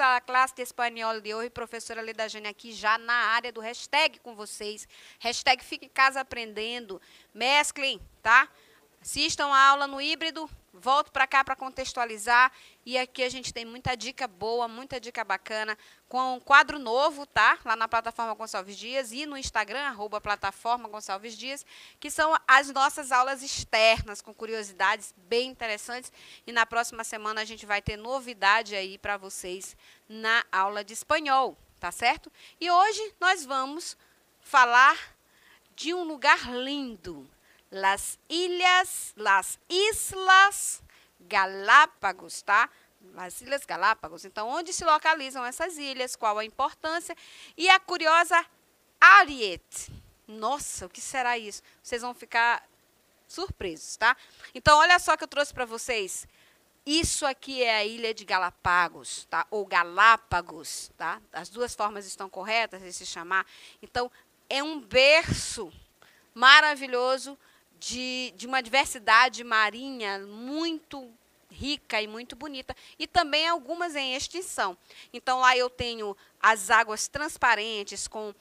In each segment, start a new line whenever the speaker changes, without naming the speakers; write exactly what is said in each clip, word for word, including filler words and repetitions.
a classe de espanhol de hoje, professora Leda Jane aqui já na área do hashtag com vocês. Hashtag Fique em Casa Aprendendo. Mesclem, tá? Assistam a aula no híbrido, volto para cá para contextualizar. E aqui a gente tem muita dica boa, muita dica bacana, com um quadro novo, tá? Lá na plataforma Gonçalves Dias e no Instagram, arroba plataforma Gonçalves Dias, que são as nossas aulas externas, com curiosidades bem interessantes. E na próxima semana a gente vai ter novidade aí para vocês na aula de espanhol, tá certo? E hoje nós vamos falar de um lugar lindo. Las Ilhas, las Islas Galápagos, tá? As Ilhas Galápagos. Então, onde se localizam essas ilhas, qual a importância e a curiosa Ariete. Nossa, o que será isso? Vocês vão ficar surpresos, tá? Então, olha só que eu trouxe para vocês. Isso aqui é a Ilha de Galápagos, tá? Ou Galápagos, tá? As duas formas estão corretas de se chamar. Então, é um berço maravilhoso De, de uma diversidade marinha muito rica e muito bonita, e também algumas em extinção. Então, lá eu tenho as águas transparentes com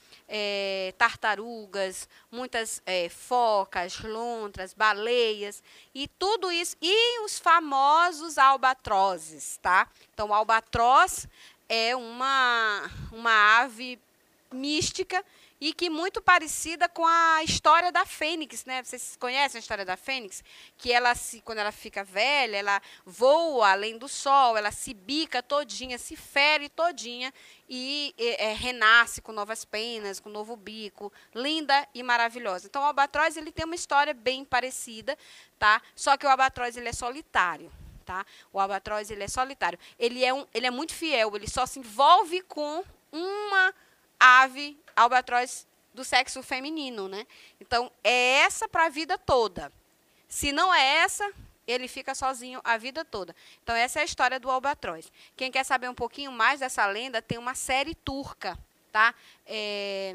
é, tartarugas, muitas é, focas, lontras, baleias, e tudo isso, e os famosos albatrozes, tá? Então, o albatroz é uma, uma ave mística, e que muito parecida com a história da Fênix, né? Vocês conhecem a história da Fênix? Que ela, se, quando ela fica velha, ela voa além do sol, ela se bica todinha, se fere todinha e é, renasce com novas penas, com novo bico, linda e maravilhosa. Então, o albatroz ele tem uma história bem parecida, tá? Só que o albatroz ele é solitário. Tá? O albatroz ele é solitário. Ele é, um, ele é muito fiel, ele só se envolve com uma ave albatroz do sexo feminino, né? Então, é essa para a vida toda. Se não é essa, ele fica sozinho a vida toda. Então, essa é a história do albatroz. Quem quer saber um pouquinho mais dessa lenda, tem uma série turca, tá? É...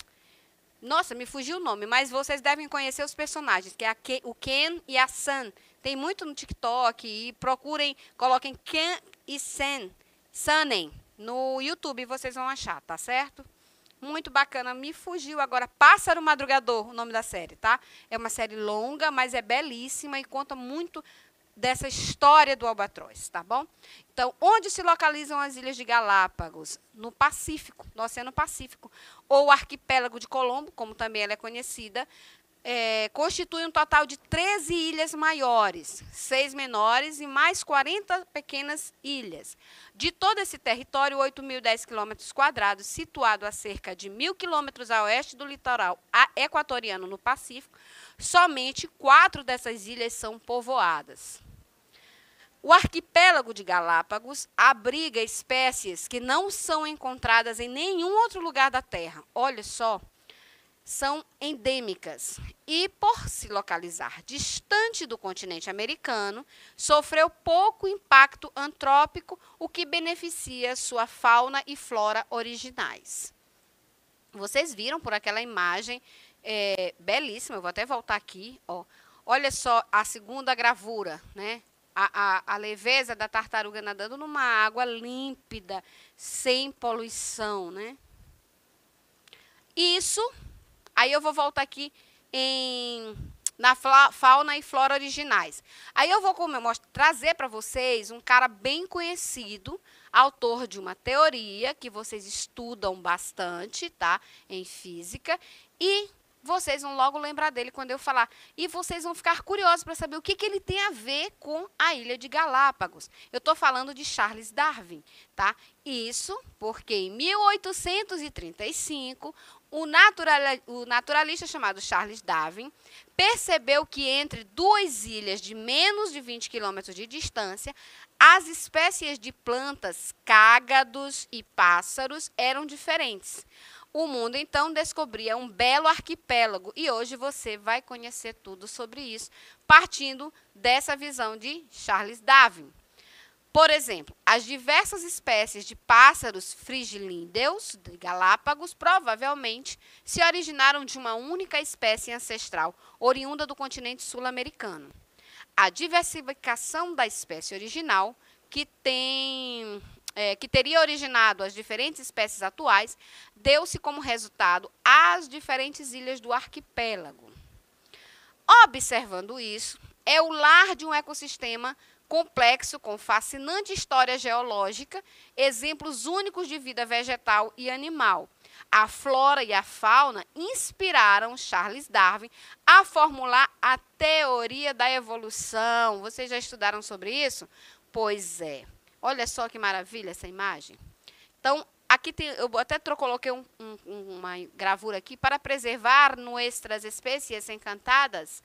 Nossa, me fugiu o nome, mas vocês devem conhecer os personagens, que é a Ke o Ken e a San. Tem muito no TikTok, e procurem, coloquem Ken e San, Sanem, no YouTube, vocês vão achar, tá certo? Muito bacana, me fugiu agora. Pássaro Madrugador, o nome da série, tá? É uma série longa, mas é belíssima e conta muito dessa história do albatroz, tá bom? Então, onde se localizam as Ilhas de Galápagos? No Pacífico, no Oceano Pacífico. Ou o Arquipélago de Colombo, como também ela é conhecida, é, constitui um total de treze ilhas maiores, seis menores e mais quarenta pequenas ilhas. De todo esse território, oito mil e dez quilômetros quadrados, situado a cerca de mil quilômetros a oeste do litoral equatoriano no Pacífico, somente quatro dessas ilhas são povoadas. O arquipélago de Galápagos abriga espécies que não são encontradas em nenhum outro lugar da Terra. Olha só. São endêmicas e, por se localizar distante do continente americano, sofreu pouco impacto antrópico, o que beneficia sua fauna e flora originais. Vocês viram por aquela imagem é, belíssima, eu vou até voltar aqui, ó. Olha só a segunda gravura, né? A, a, a leveza da tartaruga nadando numa água límpida, sem poluição, né? Isso... Aí eu vou voltar aqui em, na fauna e flora originais. Aí eu vou trazer para vocês um cara bem conhecido, autor de uma teoria que vocês estudam bastante, tá? Em física. E vocês vão logo lembrar dele quando eu falar. E vocês vão ficar curiosos para saber o que, que ele tem a ver com a Ilha de Galápagos. Eu estou falando de Charles Darwin, tá? Isso porque em mil oitocentos e trinta e cinco... O, natural, o naturalista chamado Charles Darwin percebeu que entre duas ilhas de menos de vinte quilômetros de distância, as espécies de plantas, cágados e pássaros eram diferentes. O mundo, então, descobria um belo arquipélago e hoje você vai conhecer tudo sobre isso, partindo dessa visão de Charles Darwin. Por exemplo, as diversas espécies de pássaros frigilíndeos de Galápagos provavelmente se originaram de uma única espécie ancestral, oriunda do continente sul-americano. A diversificação da espécie original, que tem é, que teria originado as diferentes espécies atuais, deu-se como resultado as diferentes ilhas do arquipélago. Observando isso, é o lar de um ecossistema complexo com fascinante história geológica, exemplos únicos de vida vegetal e animal. A flora e a fauna inspiraram Charles Darwin a formular a teoria da evolução. Vocês já estudaram sobre isso? Pois é. Olha só que maravilha essa imagem. Então, aqui tem, eu até coloquei um, um, uma gravura aqui para preservar nuestras espécies encantadas,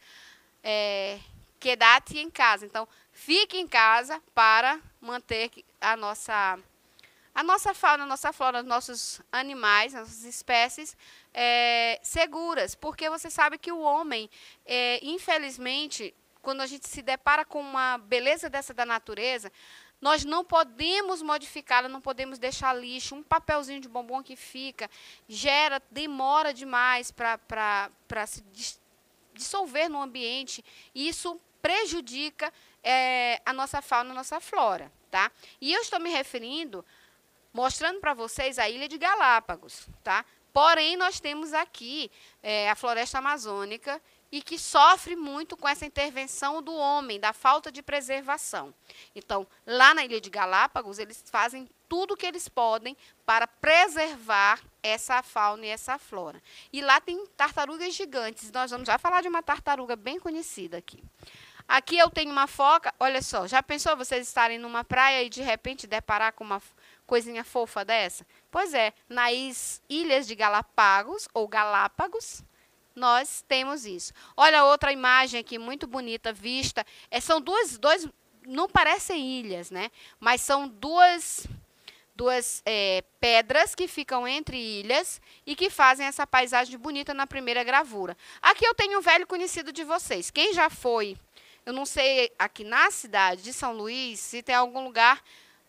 é, quedate em casa. Então, fique em casa para manter a nossa, a nossa fauna, a nossa flora, os nossos animais, as nossas espécies é, seguras. Porque você sabe que o homem, é, infelizmente, quando a gente se depara com uma beleza dessa da natureza, nós não podemos modificá-la, não podemos deixar lixo. Um papelzinho de bombom que fica, gera, demora demais para se dissolver no ambiente. E isso prejudica é, a nossa fauna, a nossa flora, tá? E eu estou me referindo, mostrando para vocês a Ilha de Galápagos, tá? Porém, nós temos aqui é, a floresta amazônica, e que sofre muito com essa intervenção do homem, da falta de preservação. Então, lá na Ilha de Galápagos, eles fazem tudo o que eles podem para preservar essa fauna e essa flora. E lá tem tartarugas gigantes. Nós vamos já falar de uma tartaruga bem conhecida aqui. Aqui eu tenho uma foca. Olha só, já pensou vocês estarem numa praia e de repente deparar com uma coisinha fofa dessa? Pois é, nas Ilhas de Galápagos, ou Galápagos, nós temos isso. Olha outra imagem aqui, muito bonita, vista. É, são duas, dois, não parecem ilhas, né? Mas são duas, duas é, pedras que ficam entre ilhas e que fazem essa paisagem bonita na primeira gravura. Aqui eu tenho um velho conhecido de vocês. Quem já foi, eu não sei, aqui na cidade de São Luís, se tem algum lugar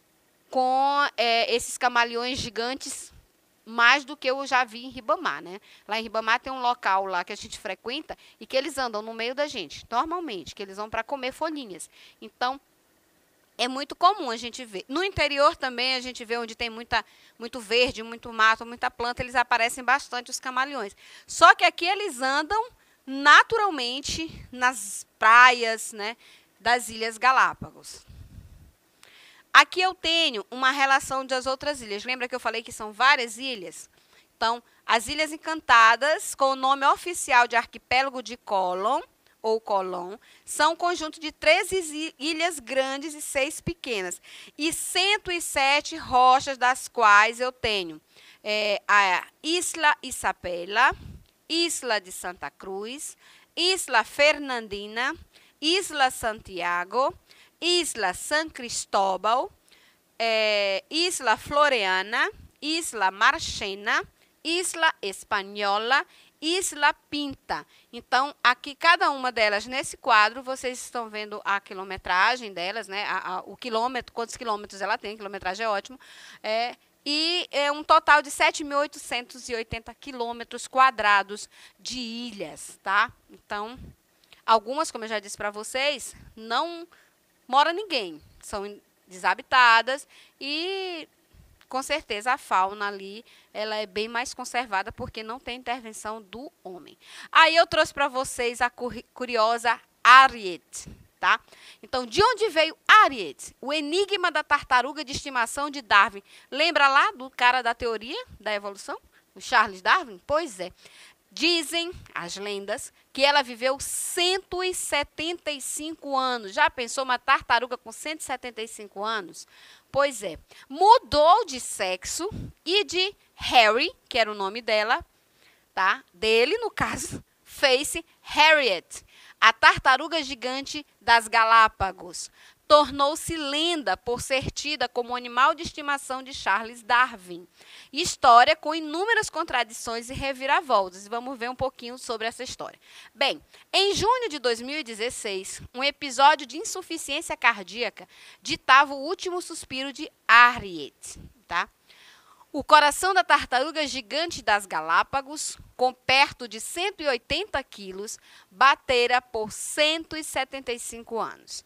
com é, esses camaleões gigantes, mais do que eu já vi em Ribamar, né? Lá em Ribamar tem um local lá que a gente frequenta e que eles andam no meio da gente, normalmente, que eles vão para comer folhinhas. Então, é muito comum a gente ver. No interior também a gente vê onde tem muita, muito verde, muito mato, muita planta, eles aparecem bastante, os camaleões. Só que aqui eles andam naturalmente nas praias, né, das Ilhas Galápagos. Aqui eu tenho uma relação das outras ilhas. Lembra que eu falei que são várias ilhas? Então, as Ilhas Encantadas, com o nome oficial de Arquipélago de Colón, ou Colón, são um conjunto de treze ilhas grandes e seis pequenas. E cento e sete rochas, das quais eu tenho é, a Isla Isabela, Isla de Santa Cruz, Isla Fernandina, Isla Santiago, Isla San Cristóbal, é, Isla Floreana, Isla Marchena, Isla Espanhola, Isla Pinta. Então, aqui, cada uma delas, nesse quadro, vocês estão vendo a quilometragem delas, né? A, a, o quilômetro, quantos quilômetros ela tem, quilometragem é ótimo, é, e é um total de sete mil oitocentos e oitenta quilômetros quadrados de ilhas, tá? Então, algumas, como eu já disse para vocês, não mora ninguém, são desabitadas e, com certeza, a fauna ali ela é bem mais conservada porque não tem intervenção do homem. Aí eu trouxe para vocês a curiosa Ariete, tá? Então, de onde veio Ariete? O enigma da tartaruga de estimação de Darwin. Lembra lá do cara da teoria da evolução? O Charles Darwin? Pois é. Dizem as lendas que ela viveu cento e setenta e cinco anos. Já pensou uma tartaruga com cento e setenta e cinco anos? Pois é. Mudou de sexo e de Harry, que era o nome dela, tá? Dele, no caso, fez-se Harriet, a tartaruga gigante das Galápagos. Tornou-se lenda por ser tida como animal de estimação de Charles Darwin. História com inúmeras contradições e reviravoltas. Vamos ver um pouquinho sobre essa história. Bem, em junho de dois mil e dezesseis, um episódio de insuficiência cardíaca ditava o último suspiro de Ariete, tá? O coração da tartaruga gigante das Galápagos, com perto de cento e oitenta quilos, batera por cento e setenta e cinco anos.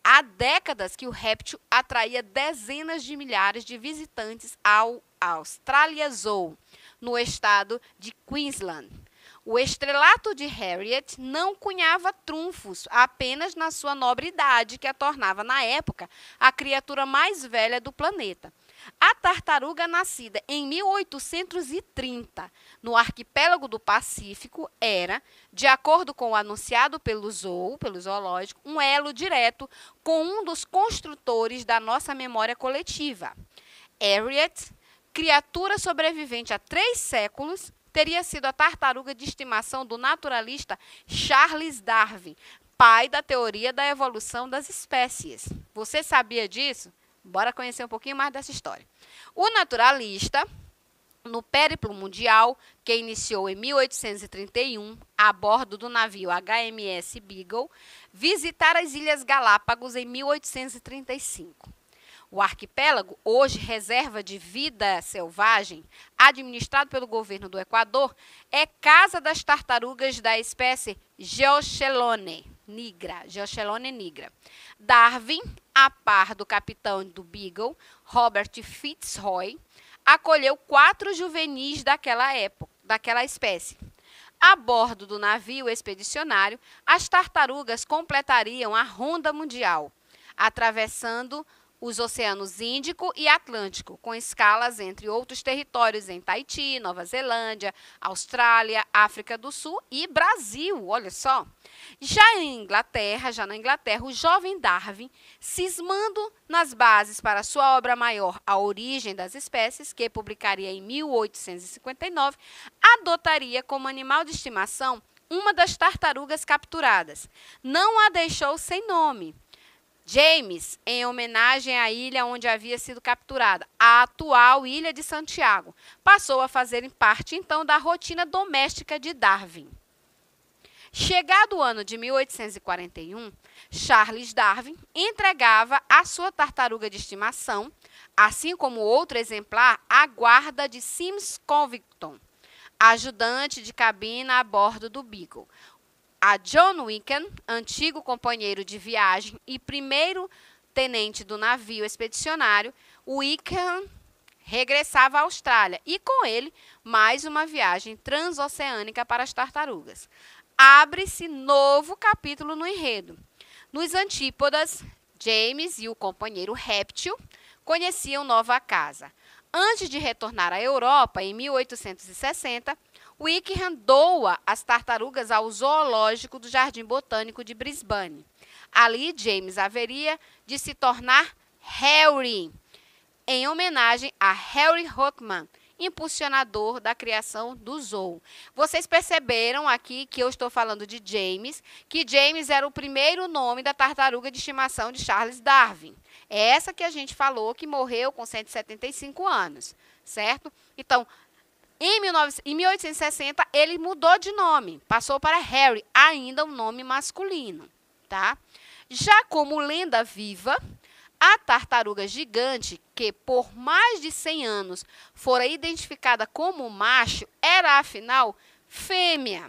Há décadas que o réptil atraía dezenas de milhares de visitantes ao Australia Zoo, no estado de Queensland. O estrelato de Harriet não cunhava trunfos apenas na sua nobre idade, que a tornava, na época, a criatura mais velha do planeta. A tartaruga, nascida em mil oitocentos e trinta, no arquipélago do Pacífico, era, de acordo com o anunciado pelo zoo, pelo zoológico, um elo direto com um dos construtores da nossa memória coletiva. Harriet, criatura sobrevivente há três séculos, teria sido a tartaruga de estimação do naturalista Charles Darwin, pai da teoria da evolução das espécies. Você sabia disso? Bora conhecer um pouquinho mais dessa história. O naturalista, no périplo mundial, que iniciou em mil oitocentos e trinta e um, a bordo do navio H M S Beagle, visitara as Ilhas Galápagos em mil oitocentos e trinta e cinco. O arquipélago, hoje reserva de vida selvagem, administrado pelo governo do Equador, é casa das tartarugas da espécie Geochelone nigra. Geochelone nigra. Darwin, a par do capitão do Beagle, Robert Fitzroy, acolheu quatro juvenis daquela época, daquela espécie. A bordo do navio expedicionário, as tartarugas completariam a ronda mundial, atravessando os oceanos Índico e Atlântico, com escalas entre outros territórios em Tahiti, Nova Zelândia, Austrália, África do Sul e Brasil, olha só. Já em Inglaterra, já na Inglaterra, o jovem Darwin, cismando nas bases para sua obra maior, A Origem das Espécies, que publicaria em mil oitocentos e cinquenta e nove, adotaria como animal de estimação uma das tartarugas capturadas. Não a deixou sem nome. James, em homenagem à ilha onde havia sido capturada, a atual Ilha de Santiago, passou a fazer parte, então, da rotina doméstica de Darwin. Chegado o ano de mil oitocentos e quarenta e um, Charles Darwin entregava a sua tartaruga de estimação, assim como outro exemplar, à guarda de Sims Covington, ajudante de cabina a bordo do Beagle. A John Wickham, antigo companheiro de viagem e primeiro tenente do navio expedicionário, Wickham regressava à Austrália e, com ele, mais uma viagem transoceânica para as tartarugas. Abre-se novo capítulo no enredo. Nos antípodas, James e o companheiro réptil conheciam nova casa. Antes de retornar à Europa, em mil oitocentos e sessenta, Wickham doa as tartarugas ao zoológico do Jardim Botânico de Brisbane. Ali, James haveria de se tornar Harry, em homenagem a Harry Hockman, impulsionador da criação do zoo. Vocês perceberam aqui que eu estou falando de James, que James era o primeiro nome da tartaruga de estimação de Charles Darwin. É essa que a gente falou que morreu com cento e setenta e cinco anos, certo? Então, em mil oitocentos e sessenta, ele mudou de nome, passou para Harry, ainda um nome masculino, tá? Já como lenda viva, a tartaruga gigante, que por mais de cem anos fora identificada como macho, era afinal fêmea.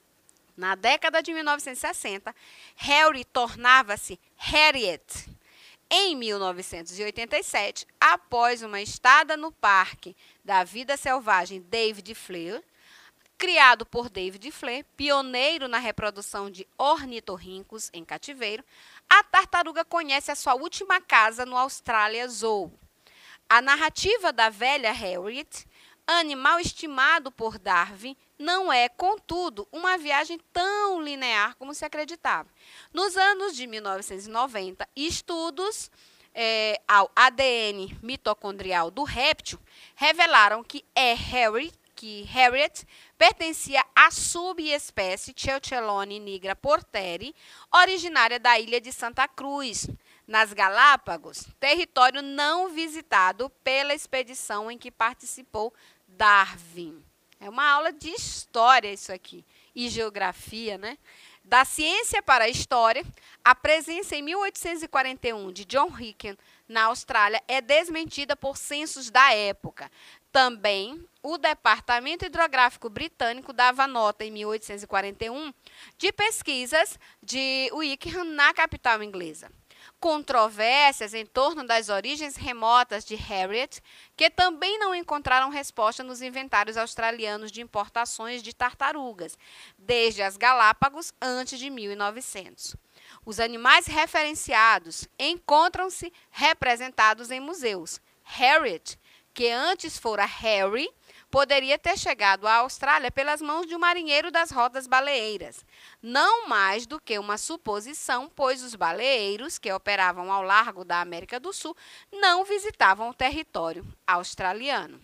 Na década de mil novecentos e sessenta, Harry tornava-se Harriet. Em mil novecentos e oitenta e sete, após uma estada no Parque da Vida Selvagem David Fleer, criado por David Fleer, pioneiro na reprodução de ornitorrincos em cativeiro, a tartaruga conhece a sua última casa no Australia Zoo. A narrativa da velha Harriet, animal estimado por Darwin, não é, contudo, uma viagem tão linear como se acreditava. Nos anos de mil novecentos e noventa, estudos é, ao A D N mitocondrial do réptil revelaram que, é Harry, que Harriet pertencia à subespécie Geochelone nigra porteri, originária da ilha de Santa Cruz, nas Galápagos, território não visitado pela expedição em que participou Darwin. É uma aula de história isso aqui, e geografia, né? Da ciência para a história, a presença em mil oitocentos e quarenta e um de John Wickham na Austrália é desmentida por censos da época. Também, o Departamento Hidrográfico Britânico dava nota, em mil oitocentos e quarenta e um, de pesquisas de Wickham na capital inglesa. controvérsias em torno das origens remotas de Harriet, que também não encontraram resposta nos inventários australianos de importações de tartarugas, desde as Galápagos antes de mil e novecentos. Os animais referenciados encontram-se representados em museus. Harriet, que antes fora Harry, poderia ter chegado à Austrália pelas mãos de um marinheiro das rotas baleeiras. Não mais do que uma suposição, pois os baleeiros, que operavam ao largo da América do Sul, não visitavam o território australiano.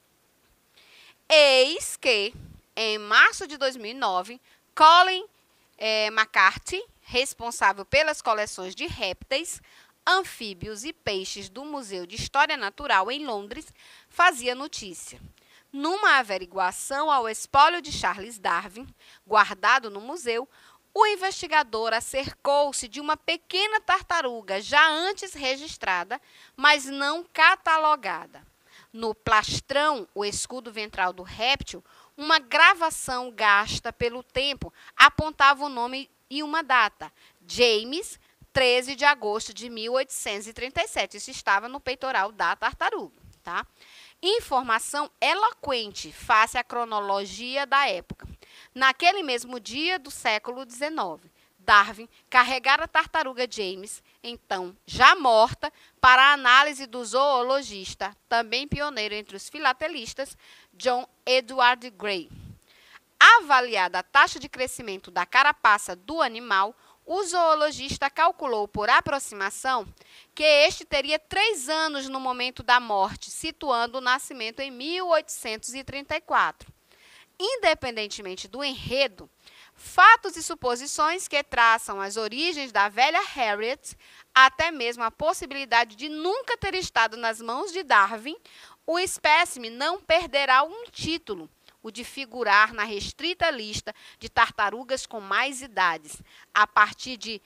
Eis que, em março de dois mil e nove, Colin eh, McCarthy, responsável pelas coleções de répteis, anfíbios e peixes do Museu de História Natural em Londres, fazia notícia. Numa averiguação ao espólio de Charles Darwin, guardado no museu, o investigador acercou-se de uma pequena tartaruga já antes registrada, mas não catalogada. No plastrão, o escudo ventral do réptil, uma gravação gasta pelo tempo apontava o nome e uma data, James, treze de agosto de mil oitocentos e trinta e sete. Isso estava no peitoral da tartaruga, tá? Informação eloquente face à cronologia da época. Naquele mesmo dia do século dezenove, Darwin carregara a tartaruga James, então já morta, para a análise do zoologista, também pioneiro entre os filatelistas, John Edward Gray. Avaliada a taxa de crescimento da carapaça do animal, o zoologista calculou por aproximação que este teria três anos no momento da morte, situando o nascimento em mil oitocentos e trinta e quatro. Independentemente do enredo, fatos e suposições que traçam as origens da velha Harriet, até mesmo a possibilidade de nunca ter estado nas mãos de Darwin, o espécime não perderá um título, o de figurar na restrita lista de tartarugas com mais idades, a partir de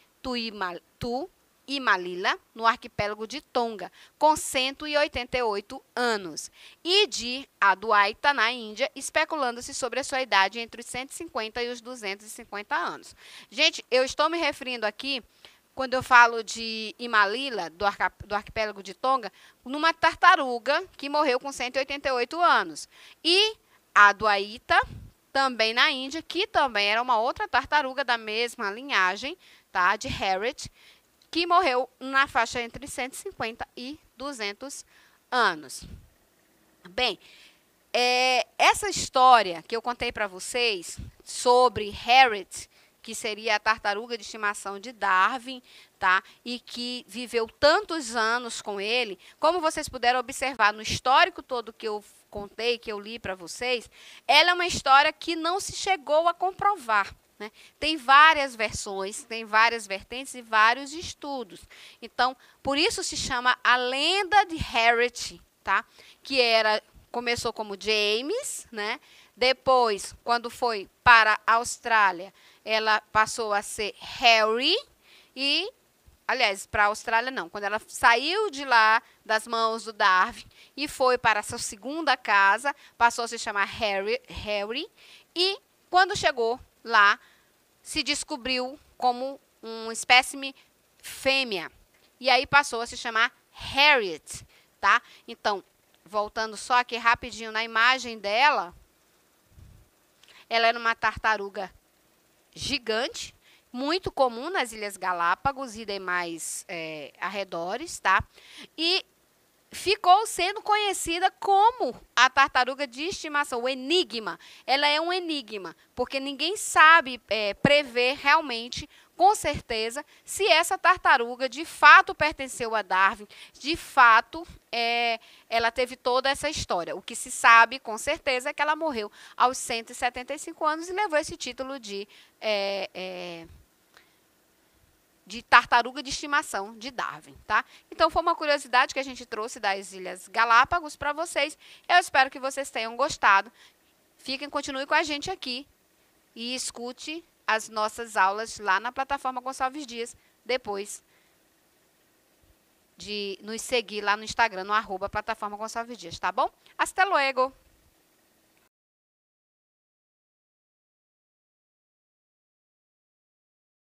Tuimalila, no arquipélago de Tonga, com cento e oitenta e oito anos, e de Aduaita, na Índia, especulando-se sobre a sua idade entre os cento e cinquenta e os duzentos e cinquenta anos. Gente, eu estou me referindo aqui, quando eu falo de Imalila, do, arca, do arquipélago de Tonga, numa tartaruga que morreu com cento e oitenta e oito anos. E a Aduaita, também na Índia, que também era uma outra tartaruga da mesma linhagem, tá, de Harriet, que morreu na faixa entre cento e cinquenta e duzentos anos. Bem, é, essa história que eu contei para vocês sobre Harriet, que seria a tartaruga de estimação de Darwin, tá? E que viveu tantos anos com ele, como vocês puderam observar no histórico todo que eu contei, que eu li para vocês, ela é uma história que não se chegou a comprovar, né? Tem várias versões, tem várias vertentes e vários estudos. Então, por isso se chama a lenda de Harriet, tá? Que era, começou como James, né? Depois, quando foi para a Austrália, ela passou a ser Harry e, aliás, para a Austrália não, quando ela saiu de lá das mãos do Darwin e foi para a sua segunda casa, passou a se chamar Harry, Harry e quando chegou lá, se descobriu como um espécime fêmea e aí passou a se chamar Harriet, tá? Então, voltando só aqui rapidinho na imagem dela, ela era uma tartaruga gigante, muito comum nas Ilhas Galápagos e demais é, arredores, tá? E ficou sendo conhecida como a tartaruga de estimação, o enigma. Ela é um enigma, porque ninguém sabe é, prever realmente, com certeza, se essa tartaruga de fato pertenceu a Darwin, de fato é, ela teve toda essa história. O que se sabe, com certeza, é que ela morreu aos cento e setenta e cinco anos e levou esse título de... É, é, de tartaruga de estimação de Darwin, tá? Então, foi uma curiosidade que a gente trouxe das Ilhas Galápagos para vocês. Eu espero que vocês tenham gostado. Fiquem, continue com a gente aqui e escute as nossas aulas lá na plataforma Gonçalves Dias, depois de nos seguir lá no Instagram, no arroba plataforma Gonçalves Dias, tá bom? Hasta luego!